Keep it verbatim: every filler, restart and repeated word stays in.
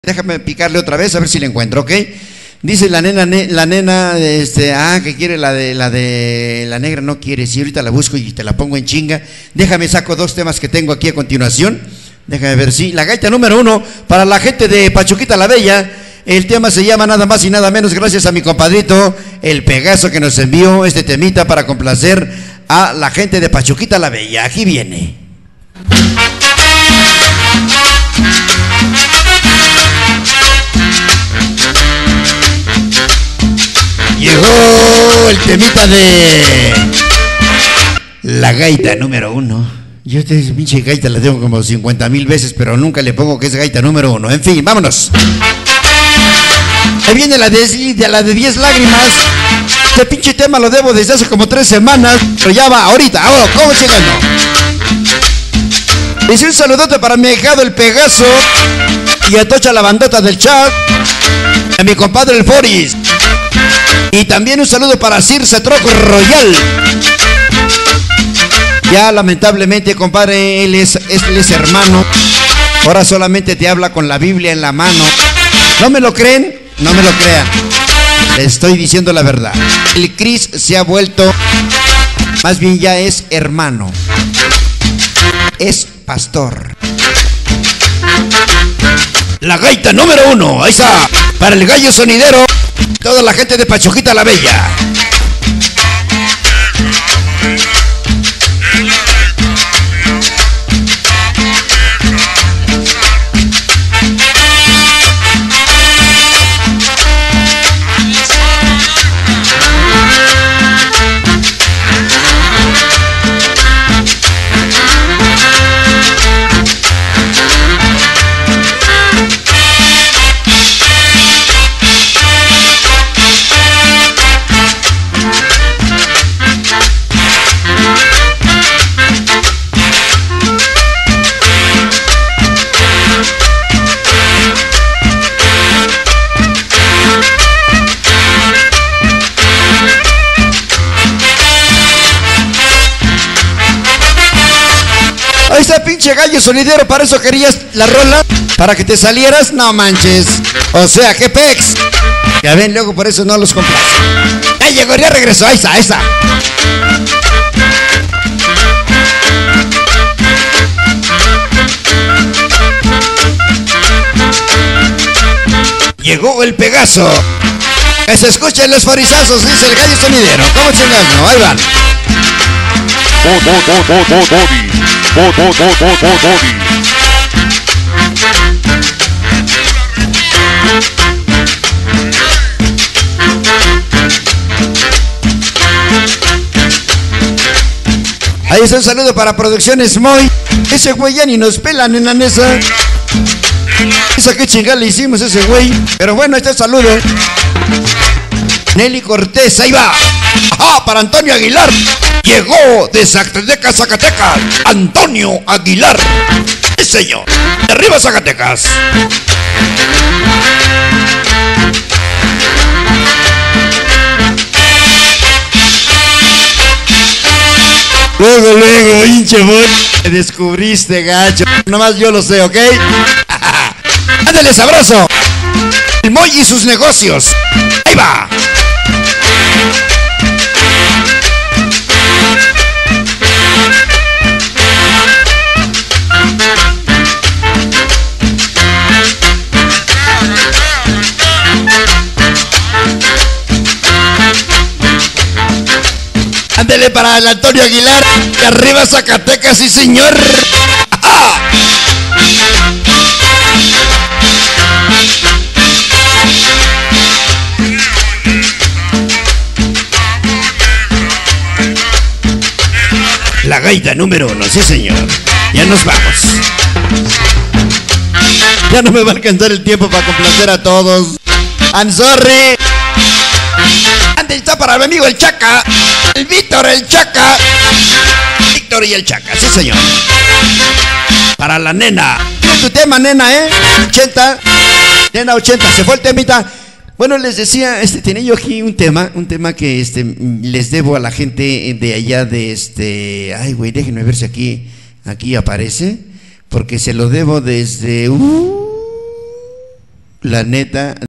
Déjame picarle otra vez a ver si la encuentro, ¿ok? Dice la nena, ne, la nena, este, ah, que quiere la de, la de, la negra no quiere, si ahorita la busco y te la pongo en chinga. Déjame saco dos temas que tengo aquí a continuación. Déjame ver si, la gaita número uno, para la gente de Pachuquita la Bella. El tema se llama nada más y nada menos, gracias a mi compadrito, el Pegaso, que nos envió este temita para complacer a la gente de Pachuquita la Bella. Aquí viene. Llegó el temita de la gaita número uno. Yo esta pinche gaita la tengo como cincuenta mil veces, pero nunca le pongo que es gaita número uno. En fin, vámonos. Ahí viene la de, de la de diez lágrimas. Este pinche tema lo debo desde hace como tres semanas, pero ya va ahorita. Ahora, ¿cómo llegando? Dice un saludote para mi hijado el Pegaso y a tocha la bandota del chat, a mi compadre el Foris. Y también un saludo para Circe Troco Royal. Ya lamentablemente, compadre, él es, él es hermano. Ahora solamente te habla con la Biblia en la mano. ¿No me lo creen? No me lo crean. Les estoy diciendo la verdad. El Cris se ha vuelto, más bien ya es hermano. Es pastor. La gaita número uno. Ahí está. Para el gallo sonidero. Toda la gente de Pachuquita la Bella. Ahí está, pinche gallo sonidero, para eso querías la rola, para que te salieras, no manches. O sea, que pex. Ya ven, luego por eso no los compras. Ya llegó, ya regresó, ahí está, ahí está. Llegó el Pegaso. Que se escuchen los farizazos, dice el gallo sonidero. ¿Cómo chingas? No, ahí van. Ahí está un saludo para Producciones Moy. Ese güey ya ni nos pelan en la mesa. Esa que chingada le hicimos a ese güey. Pero bueno, este saludo. Nelly Cortés, ahí va. Ajá, para Antonio Aguilar. Llegó de Zacatecas, Zacatecas, Antonio Aguilar. Sí, señor. De arriba, Zacatecas. Luego, luego, hinche boy. Te descubriste, gacho. Nomás yo lo sé, ¿ok? Ándale, sabroso. El Moy y sus negocios. Ahí va. Ándele para el Antonio Aguilar. De arriba, Zacatecas, sí, señor. ¡Ah! La gaita número uno, sí, señor. Ya nos vamos. Ya no me va a alcanzar el tiempo para complacer a todos. I'm sorry. Antes está para mi amigo el Chaca. El Víctor, el Chaca. Víctor y el Chaca, sí, señor. Para la nena. Tu tema, nena, ¿eh? ochenta. Nena ochenta. Se fue el temita. Bueno, les decía, este, tenía yo aquí un tema, un tema que este, les debo a la gente de allá de este, ay güey, déjenme ver si aquí, aquí aparece, porque se lo debo desde, uh, La neta,